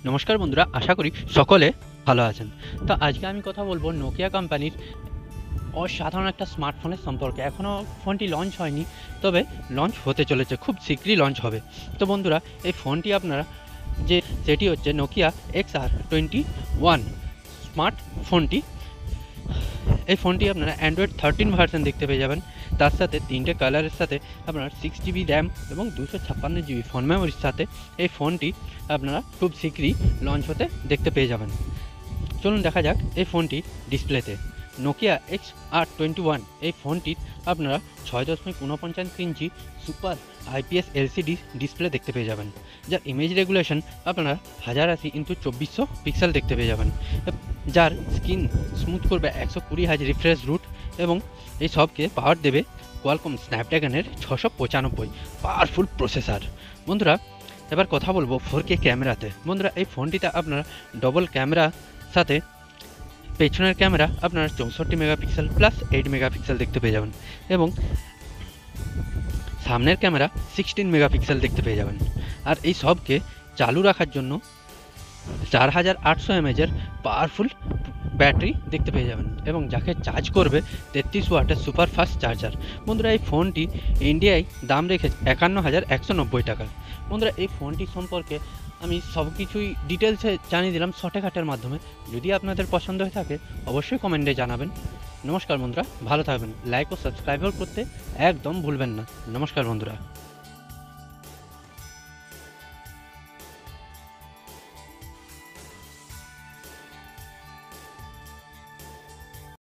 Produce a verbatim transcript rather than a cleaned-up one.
নমস্কার বন্ধুরা, আশা করি সকলে ভালো আছেন। তো আজকে আমি কথা বলবো নোকিয়া কোম্পানির অসাধারণ একটা স্মার্টফোনের সম্পর্কে। এখনও ফোনটি লঞ্চ হয়নি, তবে লঞ্চ হতে চলেছে, খুব শীঘ্রই লঞ্চ হবে। তো বন্ধুরা, এই ফোনটি আপনারা যে সেটি হচ্ছে Nokia X R twenty one smart ফোনটি। এই ফোনটি আপনারা অ্যান্ড্রয়েড থার্টিন ভার্সন দেখতে পেয়ে যাবেন। তার সাথে তিনটে কালারের সাথে আপনার সিক্স জিবি র্যাম এবং দুশো ছাপ্পান্ন জিবি ফোন মেমোরির সাথে এই ফোনটি আপনারা খুব শীঘ্রই লঞ্চ হতে দেখতে পেয়ে যাবেন। চলুন দেখা যাক এই ফোনটি ডিসপ্লেতে। Nokia X R twenty one এই ফোনটির আপনারা ছয় দশমিক উনপঞ্চাশ ইঞ্চি সুপার আইপিএস এলসিডি ডিসপ্লে দেখতে পেয়ে যাবেন, যার ইমেজ রেগুলেশন আপনারা হাজার আশি ইন্টু চব্বিশশো পিক্সেল দেখতে পেয়ে যাবেন, যার স্ক্রিন স্মুথ করবে একশো কুড়ি হাজ রিফ্রেশ রুট, এবং এই সবকে পাওয়ার দেবে কোয়ালকম স্ন্যাপড্রাগনের ছশো পঁচানব্বই পাওয়ারফুল প্রসেসর। বন্ধুরা, এবার কথা বলবো ফোর কে ক্যামেরাতে। বন্ধুরা, এই ফোনটিতে আপনারা ডবল ক্যামেরা সাথে পেছনের ক্যামেরা আপনারা চৌষট্টি মেগাপিক্সেল প্লাস এইট মেগাপিক্সেল দেখতে পেয়ে যাবেন, এবং সামনের ক্যামেরা সিক্সটিন মেগাপিক্সেল দেখতে পেয়ে যাবেন। আর এই সবকে চালু রাখার জন্য চার হাজার আটশো এমএজের পাওয়ারফুল ব্যাটারি দেখতে পেয়ে যাবেন, এবং যাকে চার্জ করবে তেত্রিশ ওয়াটের সুপার ফাস্ট চার্জার। বন্ধুরা, এই ফোনটি ইন্ডিয়ায় দাম রেখেছে একান্ন হাজার একশো নব্বই টাকা। বন্ধুরা, এই ফোনটি সম্পর্কে আমি সব কিছুই ডিটেলসে জানিয়ে দিলাম শর্টকাটের মাধ্যমে। যদি আপনাদের পছন্দ হয়ে থাকে অবশ্যই কমেন্টে জানাবেন। নমস্কার বন্ধুরা, ভালো থাকবেন। লাইক ও সাবস্ক্রাইব করতে একদম ভুলবেন না। নমস্কার বন্ধুরা।